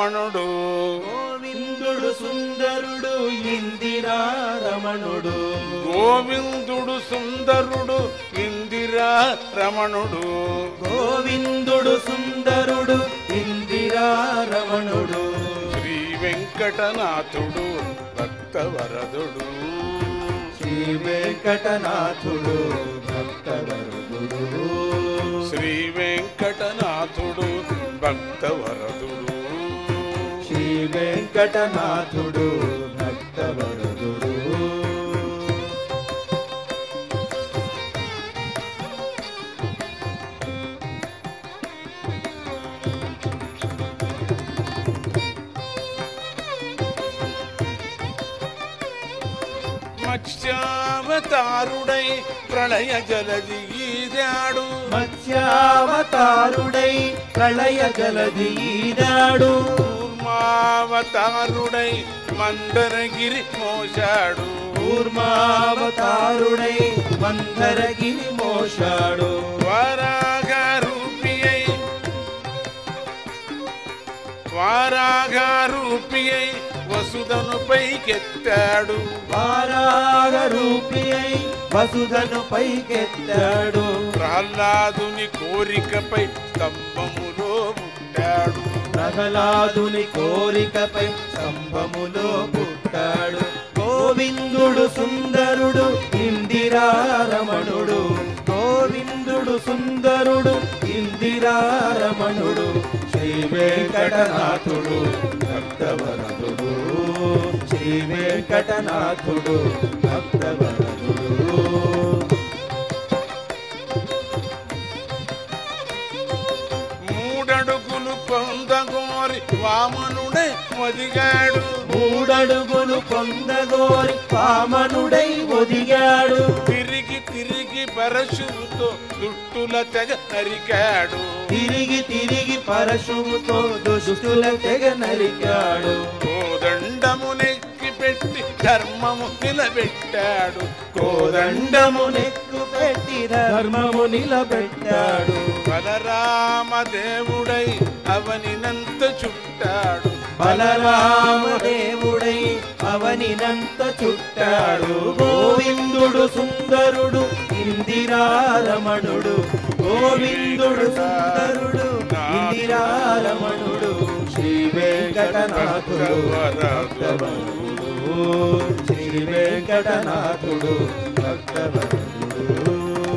రమణుడు గోవిందుడు సుందరుడు ఇందిరా రమణుడు గోవిందుడు సుందరుడు ఇందిరా రమణుడు గోవిందుడు సుందరుడు ఇందిరా రమణుడు శ్రీ వెంకటనాథుడు భక్తవరదుడు శ్రీ వెంకటనాథుడు భక్తవరదుడు శ్రీ వెంకటనాథుడు భక్తవరదుడు శ్రీ వెంకటనాథుడు భక్తవరదుడు మత్స్యావతారుడై ప్రళయ జలది ఈదాడు మత్స్యావతారుడై ప్రళయ జలది ఈదాడు కూర్మావతారుడై మందరగిరి మోశాడు కూర్మావతారుడై మందరగిరి మోశాడు వారాగారూపియై వసుధను పైకెత్తాడు వారాగరూపియై వసుధను పైకెత్తాడు ప్రహ్లాదుని కోరికపై స్తంభములో పుట్టాడు ప్రహ్లాదుని కోరికపై స్తంభములో పుట్టాడు గోవిందుడు సుందరుడు ఇందిరా రమణుడు గోవిందుడు సుందరుడు ఇందిరా రమణుడు శ్రీ వెంకటనాథుడు భక్తవరదుడు శ్రీ వెంకటనాథుడు భక్తవరదుడు మూడడుగులు పొందగోరి వామనుడై ఒదిగాడు మూడడుగులు పొందగోరి వామనుడై ఒదిగాడు తిరిగి తిరిగి పరశువుతో దుట్టుల తెగ నరికాడు తిరిగి తిరిగి పరశువుతో దుష్టుల తెగ నరికాడు కోదండము నెక్కి పెట్టి ధర్మము నిలబెట్టాడు కోదండము నెక్కు పెట్టి ధర్మము నిలబెట్టాడు బలరామదేవుడై అవనినంత చుట్టాడు బలరామదేవుడై అవనినంత చుట్టాడు గోవిందుడు సుందరుడు ఇందిరా రమణుడు గోవిందుడు సుందరుడు ఇందిరా రమణుడు శ్రీ వెంకటనాథుడు భక్తవరదుడు శ్రీ వెంకటనాథుడు భక్తవరదుడు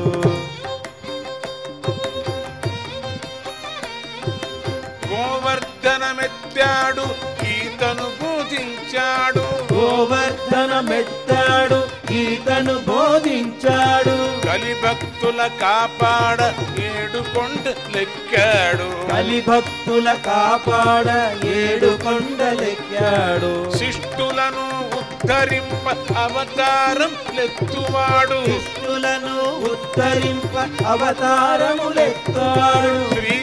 గోవర్ధనమెత్తాడు గీతను బోధించాడు గోవర్ధనమెత్తాడు గీతను బోధించాడు కలిభక్తుల కాపాడ ఏడు కొండలెక్కాడు కలిభక్తుల కాపాడ ఏడు కొండలెక్కాడు శిష్టులను ఉద్ధరింప అవతారం లెత్తువాడు శిష్టులను ఉద్ధరింప అవతారములెత్తాడు శ్రీ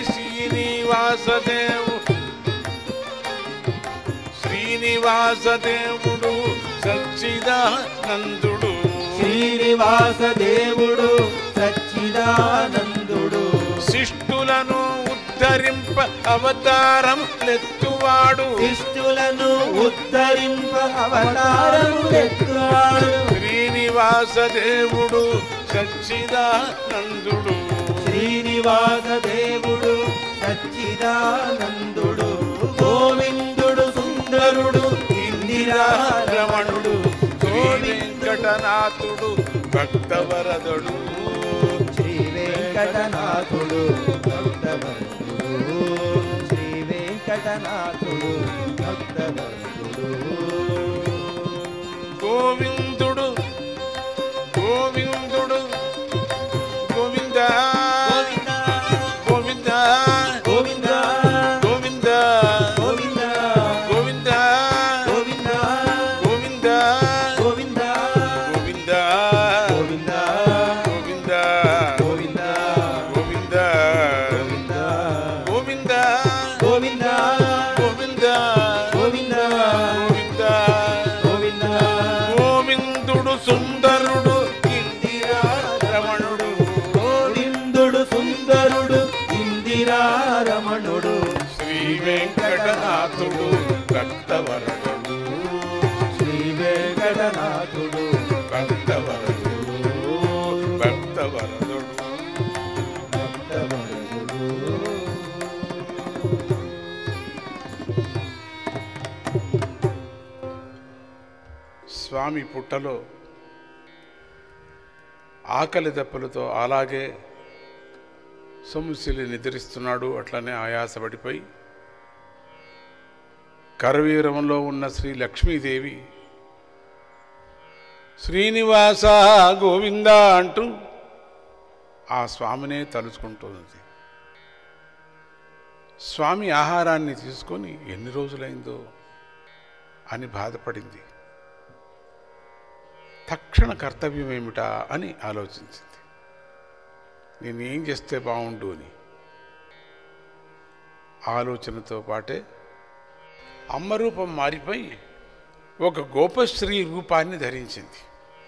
శ్రీనివాసదేవుడు సచ్చిదానందుడు శ్రీనివాసదేవుడు సచ్చిదానందుడు శిష్టులను ఉద్ధరింప అవతారం లెత్తువాడు శిష్టులను ఉద్ధరింప అవతారములెత్తాడు శ్రీనివాసదేవుడు సచ్చిదానందుడు శ్రీనివాసదేవుడు సచ్చిదానందుడు గోవిందుడు సుందరుడు ఇందిరా రమణుడు శ్రీ వెంకటనాథుడు భక్తవరదుడు శ్రీ వెంకటనాథుడు భక్తవరదుడు శ్రీ వెంకటనాథుడు భక్తవరదుడు గోవిందుడు గోవిందుడు గోవింద గోవింద గోవింద గోవింద గోవింద గోవింద గోవింద గోవింద గోవింద గోవింద గోవింద గోవింద గోవింద గోవింద గోవింద గోవింద గోవింద గోవింద భక్తవరదుడు శ్రీ వెంకటనాథుడు భక్తవరదుడు భక్తవరదుడు భక్తవరదుడు. స్వామి పుట్టలో ఆకలి దెబ్బలతో అలాగే సొమ్ముసిలి నిద్రిస్తున్నాడు. అట్లనే ఆయాసపడిపోయి కరవీరంలో ఉన్న శ్రీ లక్ష్మీదేవి శ్రీనివాస గోవింద అంటూ ఆ స్వామినే తలుచుకుంటున్నది. స్వామి ఆహారాన్ని తీసుకొని ఎన్ని రోజులైందో అని బాధపడింది. తక్షణ కర్తవ్యం ఏమిటా అని ఆలోచించింది. నేను ఏం చేస్తే బాగుండు అని ఆలోచనతో పాటే అమ్మ రూపం మారిపోయి ఒక గోపశ్రీ రూపాన్ని ధరించింది.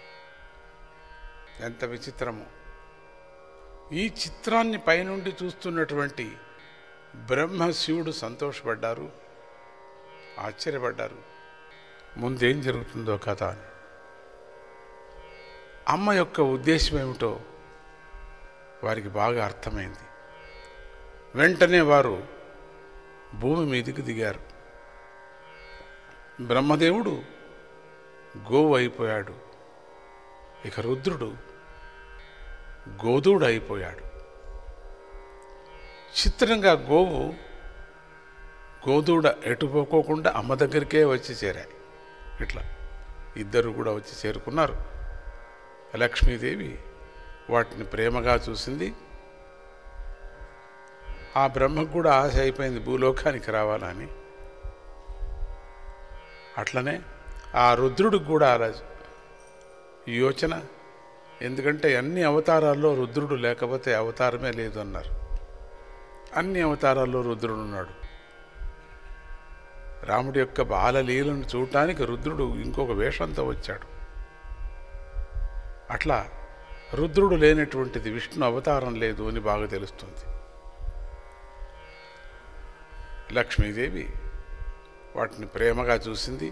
ఎంత విచిత్రమో! ఈ చిత్రాన్ని పైనుండి చూస్తున్నటువంటి బ్రహ్మ శివుడు సంతోషపడ్డారు, ఆశ్చర్యపడ్డారు. ముందేం జరుగుతుందో కథ అని. అమ్మ యొక్క ఉద్దేశం ఏమిటో వారికి బాగా అర్థమైంది. వెంటనే వారు భూమి మీదకి దిగారు. బ్రహ్మదేవుడు గోవు అయిపోయాడు, ఇక రుద్రుడు గోదూడు అయిపోయాడు. చిత్రంగా గోదూడ ఎటుపోకోకుండా అమ్మ దగ్గరికే వచ్చి చేరాయి. ఇట్లా ఇద్దరు కూడా వచ్చి చేరుకున్నారు. లక్ష్మీదేవి వాటిని ప్రేమగా చూసింది. ఆ బ్రహ్మకు కూడా ఆశ అయిపోయింది భూలోకానికి రావాలని. అట్లనే ఆ రుద్రుడికి కూడా అలా యోచన. ఎందుకంటే అన్ని అవతారాల్లో రుద్రుడు లేకపోతే అవతారమే లేదు అన్నారు. అన్ని అవతారాల్లో రుద్రుడు ఉన్నాడు. రాముడి యొక్క బాలలీలను చూడటానికి రుద్రుడు ఇంకొక వేషంతో వచ్చాడు. అట్లా రుద్రుడు లేనటువంటిది విష్ణు అవతారం లేదు అని బాగా తెలుస్తుంది. లక్ష్మీదేవి వాటిని ప్రేమగా చూసింది.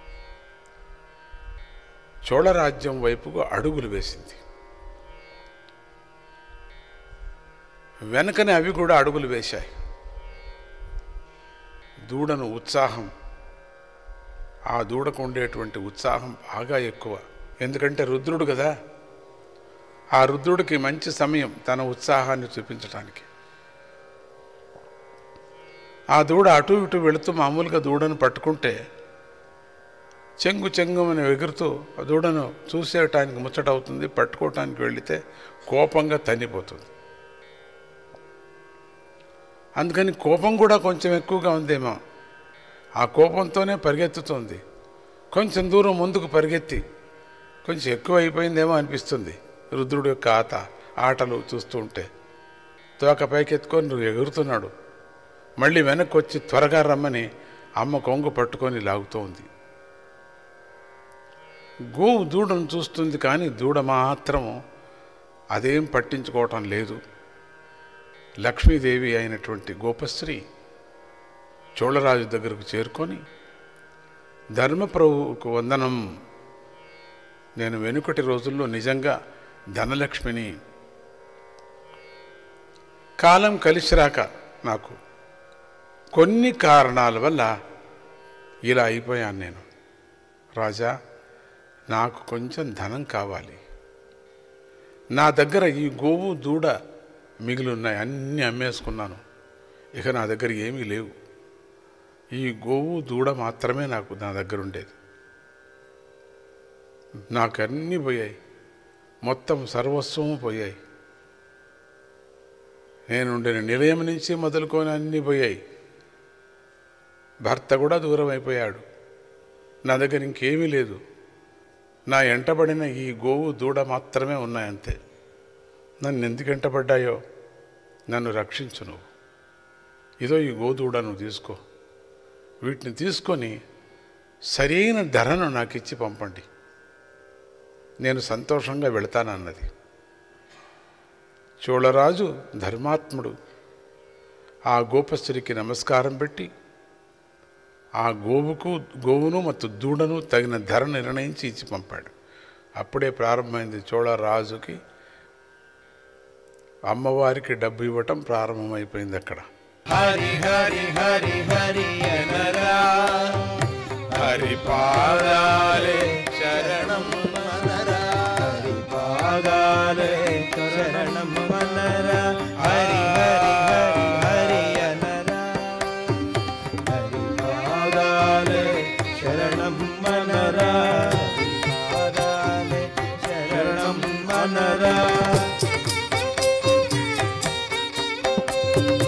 చోళరాజ్యం వైపుకు అడుగులు వేసింది. వెనకనే అవి కూడా అడుగులు వేశాయి. దూడను ఉత్సాహం, ఆ దూడకు ఉండేటువంటి ఉత్సాహం బాగా ఎక్కువ. ఎందుకంటే రుద్రుడు కదా, ఆ రుద్రుడికి మంచి సమయం తన ఉత్సాహాన్ని చూపించడానికి. ఆ దూడ అటు ఇటు వెళుతూ మామూలుగా దూడను పట్టుకుంటే చెంగు చెంగుమని ఎగురుతూ ఆ దూడను చూసేయటానికి ముచ్చటవుతుంది. పట్టుకోవటానికి వెళితే కోపంగా తన్నిపోతుంది. అందుకని కోపం కూడా కొంచెం ఎక్కువగా ఉందేమో. ఆ కోపంతోనే పరిగెత్తుతుంది. కొంచెం దూరం ముందుకు పరిగెత్తి కొంచెం ఎక్కువ అయిపోయిందేమో అనిపిస్తుంది రుద్రుడి యొక్క ఆటలు చూస్తూ ఉంటే. తోక పైకెత్తుకొని నువ్వు ఎగురుతున్నాడు. మళ్ళీ వెనక్కి వచ్చి త్వరగా రమ్మని అమ్మ కొంగు పట్టుకొని లాగుతోంది. గోవు దూడను చూస్తుంది, కానీ దూడ మాత్రం అదేం పట్టించుకోవటం లేదు. లక్ష్మీదేవి అయినటువంటి గోపశ్రీ చోళరాజు దగ్గరకు చేరుకొని, ధర్మప్రభువుకు వందనం. నేను వెనుకటి రోజుల్లో నిజంగా ధనలక్ష్మిని. కాలం కలిసి రాక నాకు కొన్ని కారణాల వల్ల ఇలా అయిపోయాను నేను. రాజా, నాకు కొంచెం ధనం కావాలి. నా దగ్గర ఈ గోవు దూడ మిగిలి ఉన్నాయి, అన్నీ అమ్మేసుకున్నాను. ఇక నా దగ్గర ఏమీ లేవు. ఈ గోవు దూడ మాత్రమే నా దగ్గర ఉండేది. నాకు అన్నీ పోయాయి, మొత్తం సర్వస్వము పోయాయి. నేనుండిన నిలయం నుంచి మొదలుకొని అన్నీ పోయాయి. భర్త కూడా దూరం అయిపోయాడు. నా దగ్గర ఇంకేమీ లేదు. నా ఎంటబడిన ఈ గోవు దూడ మాత్రమే ఉన్నాయంతే. నన్ను ఎందుకు ఎంటబడ్డాయో నన్ను రక్షించు నువ్వు. ఇదో ఈ గోదూడ నువ్వు తీసుకో. వీటిని తీసుకొని సరైన ధరను నాకు ఇచ్చి పంపండి, నేను సంతోషంగా వెళతానన్నది. చోళరాజు ధర్మాత్ముడు ఆ గోపశ్రీకి నమస్కారం పెట్టి ఆ గోవును ಮತ್ತು దూడను తగిన ధర నిర్ణయించి ఇచ్చి పంపాడు. అప్పుడే ప్రారంభమైంది చోళ రాజుకి అమ్మవారికి డబ్బు ఇవ్వటం ప్రారంభమైపోయింది అక్కడ. హరి హరి హరి హరి అనరా, హరి పాదాలే శరణం మనరా, హరి పాదాలే శరణం మనరా, హరి హరి హరి హరి అనరా, హరి పాదాలే శరణం మనరా, పాదాలే శరణం మనరా.